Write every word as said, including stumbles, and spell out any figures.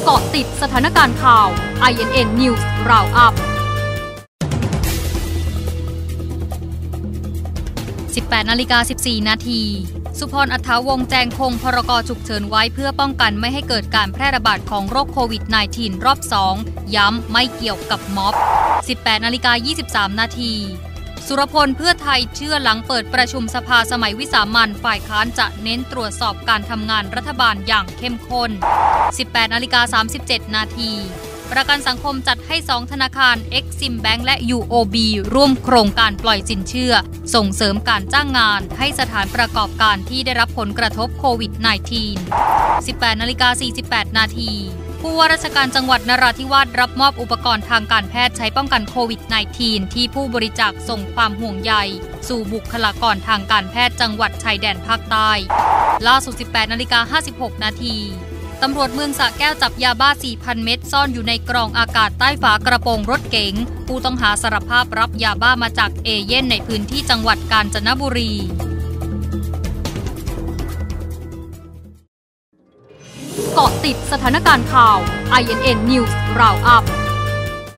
เกาะติดสถานการณ์ข่าว ไอ เอ็น เอ็น News Roundup สิบแปดนาฬิกาสิบสี่นาทีสุพร อัฏฐวงศ์แจงคงพรกฉุกเฉินไว้เพื่อป้องกันไม่ให้เกิดการแพร่ระบาดของโรคโควิด สิบเก้า รอบ สอง ย้ำไม่เกี่ยวกับม็อบ สิบแปดนาฬิกายี่สิบสามนาทีสุรพลเพื่อไทยเชื่อหลังเปิดประชุมสภาสมัยวิสามัญฝ่ายค้านจะเน้นตรวจสอบการทำงานรัฐบาลอย่างเข้มข้น สิบแปดนาฬิกาสามสิบเจ็ดนาทีประกันสังคมจัดให้สองธนาคาร Exim Bank และ ยู โอ บี ร่วมโครงการปล่อยสินเชื่อส่งเสริมการจ้างงานให้สถานประกอบการที่ได้รับผลกระทบโควิด สิบเก้า สิบแปดนาฬิกาสี่สิบแปดนาทีผู้ว่าราชการจังหวัดนราธิวาสรับมอบอุปกรณ์ทางการแพทย์ใช้ป้องกันโควิด สิบเก้า ที่ผู้บริจาคส่งความห่วงใยสู่บุคลากรทางการแพทย์จังหวัดชายแดนภาคใต้ล่าสุด สิบแปดนาฬิกาห้าสิบหกนาทีตำรวจเมืองสระแก้วจับยาบ้า สี่พัน เม็ดซ่อนอยู่ในกรองอากาศใต้ฝากระโปรงรถเก๋งผู้ต้องหาสารภาพรับยาบ้ามาจากเอเย่นในพื้นที่จังหวัดกาญจนบุรีเกาะติดสถานการณ์ข่าว ไอ เอ็น เอ็น News Roundup